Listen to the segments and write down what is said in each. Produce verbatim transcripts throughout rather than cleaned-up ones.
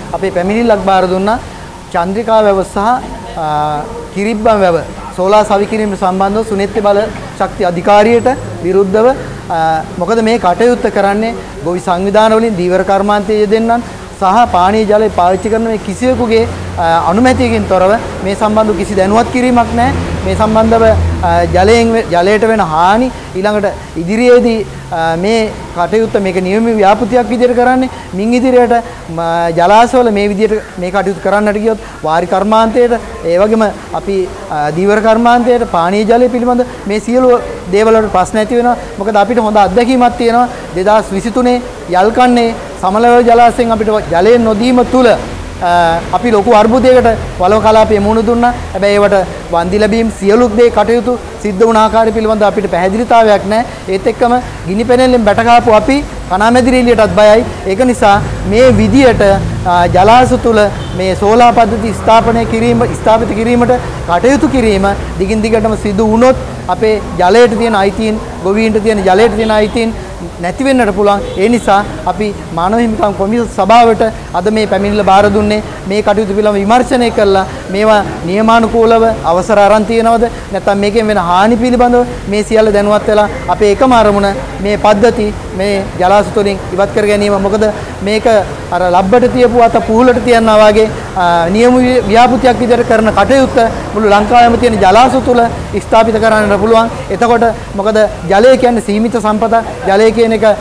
අපේ පැමිණිල්ලක් බාර දුන්නා චන්ද්‍රිකා වැව සහ කිරිබ්බන් වැව සෝලා සවි කිරීම සම්බන්ධව සුනේත්‍ය බල ශක්ති අධිකාරියට විරුද්ධව මොකද මේ කටයුත්ත කරන්නේ ගොවි සංවිධාන වලින් දීවර කර්මාන්තයේ යෙදෙන්නන් සහ පානීය ජලය පාවිච්චි කරන මේ කිසිවෙකුගේ අනුමැතියකින් තොරව මේ සම්බන්ධව කිසි දැනුවත් කිරීමක් නැහැ. මේ සම්බන්ධව ජලයෙන් ජලයට වෙන හානි ඊළඟට ඉදිරියේදී මේ කටයුත්ත මේක නියම ව්‍යාපෘතියක් විදිහට කරන්නේ මින් ඉදිරියට ජලාශවල මේ විදිහට මේ කටයුතු කරන්නට ගියොත් වාරි කර්මාන්තයට ඒ වගේම අපි දීවර කර්මාන්තයට පානීය ජලය පිළිබඳ මේ සියලු දේවල් වලට ප්‍රශ්න ඇති වෙනවා. මොකද අපිට හොඳ අත්දැකීමක් තියෙනවා දෙදාස් විසිතුනේ යල්කන්නේ සමලව ජලාශයෙන් අපිට ජලය නොදීම තුල අපි ලොකු අර්බුදයකට වලව කලාපයේ මුහුණ දුන්නා. හැබැයි ඒවට වන්දි ලැබීම් සියලු දේ කටයුතු සිද්ධ වුණ ආකාරය පිළිබඳව අපිට පැහැදිලිතාවයක් නැහැ. ඒත් එක්කම ගිනි පෙනෙල්ලෙන් බැටකාපු අපි කණාමැදිරි එළියටත් බයයි. ඒක නිසා මේ විදියට ජලාශ තුල මේ සෝලා පද්ධති ස්ථාපනය කිරීම ස්ථාපිත කිරීමට කටයුතු කිරීම දිගින් දිගටම සිදු වුණොත් අපේ ජලයට තියෙන අයිතීන් ගොවීන්ට තියෙන ජලයට තියෙන අයිතීන් නැති වෙන්නට පුළුවන්. ඒ නිසා අපි මානව හිමිකම් කොමිසම සභාවට අද මේ පැමිණිල්ල බාර දුන්නේ මේ කටයුතු පිළිබඳව විමර්ශනය කළා. මේවා නියමානුකූලව අවසර අරන් තියෙනවද නැත්නම් මේකෙන් වෙන හානි පිළිබඳව මේ සියල්ල දැනුවත් වෙලා අපේ එකම අරමුණ මේ පද්ධති මේ ජලාශ තුලින් ඉවත් කර ගැනීම. මොකද මේක අර ලබ්බට තියපු අත පුහුලට තියනවා වගේ නියම ව්‍යාපෘතියක් විදිහට කරන කටයුත්ත මුළු ලංකාවෙම තියෙන ජලාශ තුල ස්ථාපිත කරන්නට පුළුවන්. එතකොට මොකද ජලය කියන්නේ සීමිත සම්පතක්. ජලය කියන එක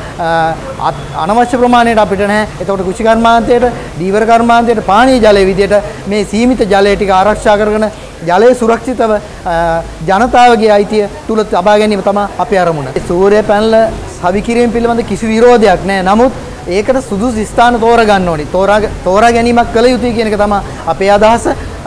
අනවශ්‍ය ප්‍රමාණයට අපිට නැහැ. එතකොට කුෂි කර්මාන්තයට, දීවර කර්මාන්තයට පානීය ජලය විදියට මේ සීමිත ජලය ටික ආරක්ෂා කරගෙන ජලය සුරක්ෂිතව ජනතාවගේ අයිතිය තුල තබා ගැනීම තමයි අපේ අරමුණ. සූර්ය පැනල සවි කිරීම පිළිබඳ කිසි විරෝධයක් නැහැ. නමුත් ඒකට සුදුසු ස්ථාන තෝරා ගන්න ඕනි. තෝරා තෝරා ගැනීමක් කළ යුතුයි කියන එක තමයි අපේ අදහස.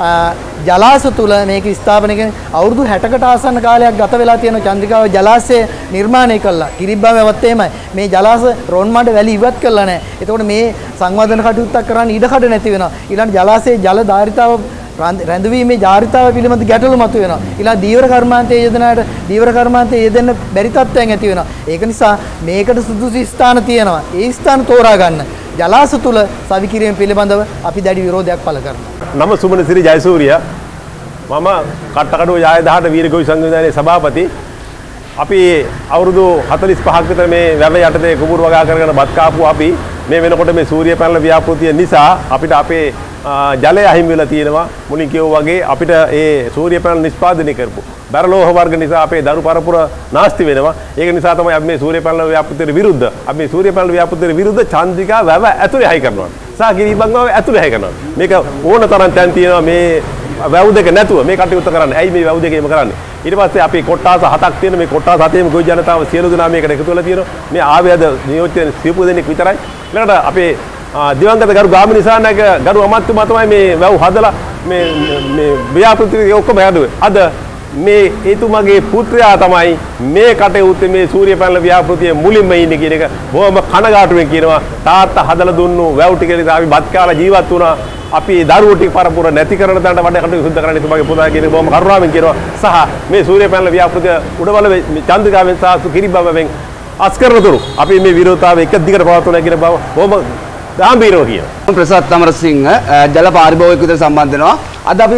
ජලාශ තුල මේක ස්ථාපනය කරන අවුරුදු හැටකට ආසන්න කාලයක් ගත වෙලා තියෙන චන්ද්‍රිකාව ජලාශය නිර්මාණය කළා. කිරිබ්බා වැවත් එහෙමයි. මේ ජලාශ රොන් මඩ වැලි ඉවත් කළා නැහැ. එතකොට මේ සංවර්ධන කටයුත්තක් කරන්න ඉඩ කඩ නැති වෙනවා. ඊළඟ ජලාශයේ ජල ධාරිතාව රැඳවීමේ ධාරිතාව පිළිබඳ ගැටලු මතුවෙනවා. ඊළඟ දීවර කර්මාන්තයේ යෙදෙනාට දීවර කර්මාන්තයේ යෙදෙන්න බැරි තත්ත්වයන් ඇති වෙනවා. ඒක නිසා මේකට සුදුසු ස්ථාන තියෙනවා. ඒ ස්ථාන තෝරා ගන්න. ජලාශ තුල සවි කිරීම පිළිබඳව අපි දැඩි විරෝධයක් පළ කරනවා. නම සුමනසිරි ජයසූරිය. මම කට්ටකඩුව යාය දහට වීරගොවි සංවිධානයේ සභාපති. අපි අවුරුදු හතළිස් පහක් විතර මේ වැව යටතේ කුඹුරු වගා කරගෙන බත් කාපු අපි මේ වෙනකොට මේ සූර්ය පැනල ව්‍යාපෘතිය නිසා අපිට අපේ ජලය අහිමි වෙලා තියෙනවා. මුලින් කිව්වා වගේ අපිට ඒ සූර්ය පැනල නිෂ්පාදනය කරපු බරලෝහ වර්ග නිසා අපේ දරු පරපුර නාස්ති වෙනවා. ඒක නිසා තමයි අපි මේ සූර්ය පැනල ව්‍යාපෘතියට විරුද්ධ. අපි මේ සූර්ය පැනල ව්‍යාපෘතියට විරුද්ධ චන්ද්‍රිකා වැව ඇතුලේ හයි කරනවා. සහ කිරිබංග වැව ඇතුලේ හයි කරනවා. මේක ඕන තරම් තැන් තියෙනවා මේ වැව් දෙක නැතුව මේ කටයුත්ත කරන්න. ඇයි මේ වැව් දෙකේම කරන්නේ? ඊට පස්සේ අපි කොට්ටාස හතක් තියෙන මේ කොට්ටාස හතේම ගොවි ජනතාව සියලු දෙනා මේකට එකතු වෙලා තියෙනවා. මේ ආවේ අද නියෝජිත සිව්පු දෙනෙක් විතරයි. ඊළඟට අපේ දිවංගත ගරු ගාමිණී සානායක ගරු අමාත්‍යතුමා තමයි මේ වැව් හදලා මේ මේ ව්‍යාපෘතිය ඔක්කොම හැදුවේ. අද මේ එතුමාගේ පුත්‍රයා තමයි මේ කටයුත්තේ මේ සූර්ය පැනල ව්‍යාපෘතියේ මුලින්ම ඉන්නේ කියන එක බොහොම කනගාටුවෙන් කියනවා. තාත්තා හදලා දුන්නු වැව් ටික නිසා අපි බත් කාලා ජීවත් වුණා. අපි දරුවෝ ටික පරපුර නැති කරන දාන්න වැඩ කටයුතු සුද්ධ කරන්න එතුමාගේ පුතා කියන බොහොම කරුණාවෙන් කියනවා. සහ මේ සූර්ය පැනල ව්‍යාපෘතිය උඩවල චන්ද්‍රිකාවෙන් සහ කිරිබ්බවෙන් අස්කරනතුරු අපි මේ විරෝධතාවය එක දිගට පවත්වනවා කියන බව බොහොම ගාම්භීරව කියනවා. ප්‍රසාද් තමරසිංහ ජල පාරිභෝගික විතර සම්බන්ධ වෙනවා. අද අපි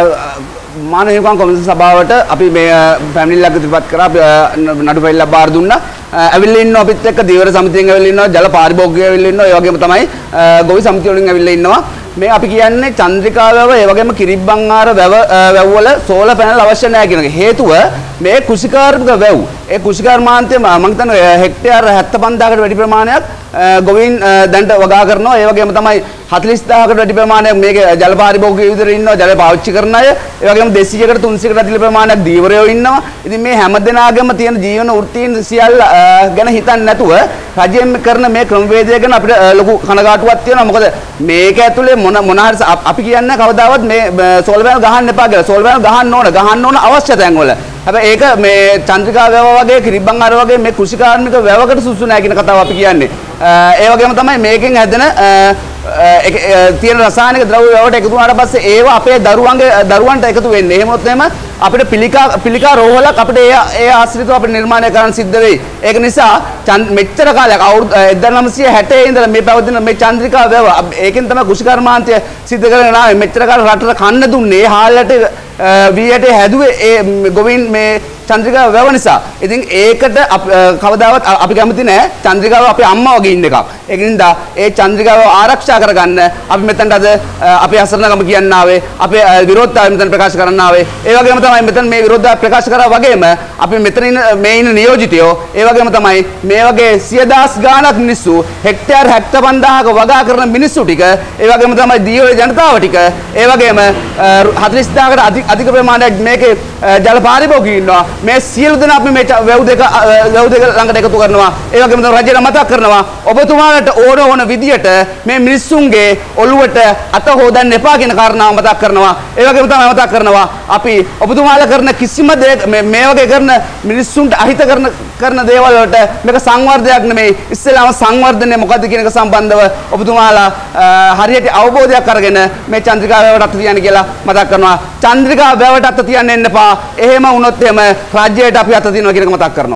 මානව හිමිකම් කොමිසම සභාවට අපි මේ පැමිණිල්ලක් ඉදිරිපත් කරා. නඩු ෆයිල් බාර දුන්නා. ඇවිල්ලා ඉන්නවා අපිත් එක්ක දීවර සමිතියෙන් ඇවිල්ලා ඉන්නවා, ජල පාරිභෝගිකයෝ ඇවිල්ලා ඉන්නවා, ඒ වගේම තමයි ගොවි සමිතිය වලින් ඇවිල්ලා ඉන්නවා. මේ අපි කියන්නේ චන්ද්‍රිකා වැව, ඒ වගේම කිරිබ්බන් ආර වැව වැව් වල සෝලර් පැනල් අවශ්‍ය නැහැ කියන එක. හේතුව මේ කෘෂිකාර්මික වැව්. ඒ කෘෂිකර්මාන්තයේ මම හිතන්නේ හෙක්ටයාර හැත්තෑ පන්දාහකට වැඩි ප්‍රමාණයක් ගොවීන් දැන්ට වගා කරනවා. ඒ වගේම තමයි හතළිස් දාහකට වැඩි ප්‍රමාණයක් මේක ජල පාරිභෝගිකයෝ විතර ඉන්නවා, ජල පාවිච්චි කරන අය. ඒ වගේම දෙසීයකට තුන්සීයකට අධික ප්‍රමාණයක් දීවරයෝ ඉන්නවා. ඉතින් මේ හැම දෙනාගේම තියෙන ජීවන වෘත්තීන් සියල්ල ගැන හිතන්නේ නැතුව රජයෙන් කරන මේ ක්‍රමවේදය ගැන අපිට ලොකු කනගාටුවක් තියෙනවා. මොකද මේක ඇතුලේ මොන මොන හරි අපි කියන්නේ කවදාවත් මේ සෝලර් පැනල් ගහන්න එපා කියලා. සෝලර් පැනල් ගහන්න ඕන, ගහන්න ඕන අවශ්‍ය තැන්වල. හැබැයි ඒක මේ චන්ද්‍රිකා වැව වගේ කිරිබ්බන් ආර වගේ මේ කෘෂිකාර්මික වැවකට සුසු නැහැ කියන කතාව අපි කියන්නේ. ඒ වගේම තමයි මේකෙන් හැදෙන තියෙන රසායනික ද්‍රව්‍ය වලට එකතු වුණාට පස්සේ ඒවා අපේ දරුවන්ගේ දරුවන්ට එකතු වෙන්නේ. එහෙම වුණොත් එහෙම අපිට පිළිකා පිළිකා රෝහලක් අපිට ඒ ඒ ආශ්‍රිතව අපිට නිර්මාණය කරන්න සිද්ධ වෙයි. ඒක නිසා මෙච්චර කාලයක් අවුරුදු එක්දහස් නවසිය හැටේ ඉඳලා මේ පැවතින මේ චන්ද්‍රිකා වැව ඒකෙන් තමයි කෘෂිකර්මාන්තය සිද්ධ කරගෙන ආවේ. මෙච්චර කාල රටට කන්න දුන්නේ හාල්ලට වීයට හැදුවේ ඒ ගොවින් මේ චන්ද්‍රිකා වැව නිසා. ඉතින් ඒකට කවදාවත් අපි කැමති නෑ චන්ද්‍රිකාව අපේ අම්මා වගේ ඉන්න එකක්. ඒක නිසා ඒ චන්ද්‍රිකාව ආරක්ෂා කරගන්න අපි මෙතනට අද අපේ අසරණකම කියන්න ආවේ. අපේ විරෝධතාවය මෙතන ප්‍රකාශ කරන්න ආවේ. ඒ වගේම තමයි මෙතන මේ විරෝධතාවය ප්‍රකාශ කරා වගේම අපි මෙතන ඉන්න මේ ඉන්න නියෝජිතයෝ ඒ වගේම තමයි මේ වගේ සියදාස් ගාණක් මිනිස්සු හෙක්ටයාර් හැත්තෑ පන්දාහක වගා කරන මිනිස්සු ටික ඒ වගේම තමයි දීවල ජනතාව ටික ඒ වගේම හතළිස් දාහකට අධික ප්‍රමාණයක් මේකේ ජල පාරිභෝගිකයෝ ඉන්නවා. මේ සියලු දෙනා අපි මේ වැව් දෙක වැව් දෙක ළඟට එකතු කරනවා. ඒ වගේම තමයි රජයට මතක් කරනවා ඔබතුමාලට ඕන ඕන විදියට මේ මිනිස්සුන්ගේ ඔළුවට අත හොදන්න එපා කියන කාරණාව මතක් කරනවා. ඒ වගේම තමයි මතක් කරනවා අපි ඔබතුමාලා කරන කිසිම දෙයක් මේ වගේ කරන මිනිස්සුන්ට අහිත කරන කරන දේවල් වලට මේක සංවර්ධනයක් නෙමෙයි. ඉස්සෙල්ලාම සංවර්ධනය මොකද්ද කියන එක සම්බන්ධව ඔබතුමාලා හරියට අවබෝධයක් අරගෙන මේ චන්ද්‍රිකා වැවට අත තියන්න කියලා මතක් කරනවා. චන්ද්‍රිකා වැවට අත තියන්න එන්න එපා. එහෙම වුණොත් එහෙම රාජ්‍යයට අපි අත තියනවා කියන එක මතක් කරනවා.